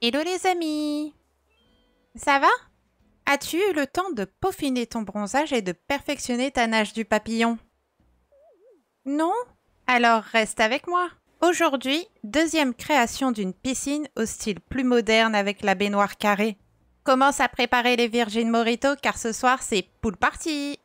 Hello les amis! Ça va? As-tu eu le temps de peaufiner ton bronzage et de perfectionner ta nage du papillon? Non? Alors reste avec moi. Aujourd'hui, deuxième création d'une piscine au style plus moderne avec la baignoire carrée. Commence à préparer les Virgin Mojito car ce soir c'est pool party!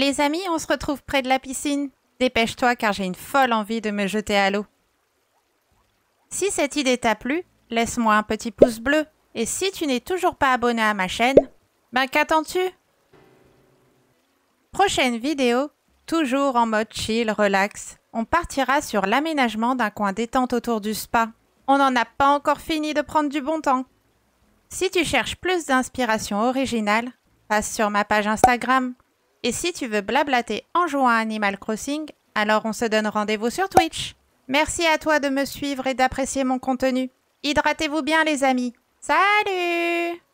Les amis, on se retrouve près de la piscine. Dépêche-toi car j'ai une folle envie de me jeter à l'eau. Si cette idée t'a plu, laisse-moi un petit pouce bleu. Et si tu n'es toujours pas abonné à ma chaîne, ben qu'attends-tu? Prochaine vidéo, toujours en mode chill, relax. On partira sur l'aménagement d'un coin détente autour du spa. On n'en a pas encore fini de prendre du bon temps. Si tu cherches plus d'inspiration originale, passe sur ma page Instagram. Et si tu veux blablater en jouant à Animal Crossing, alors on se donne rendez-vous sur Twitch. Merci à toi de me suivre et d'apprécier mon contenu. Hydratez-vous bien les amis. Salut!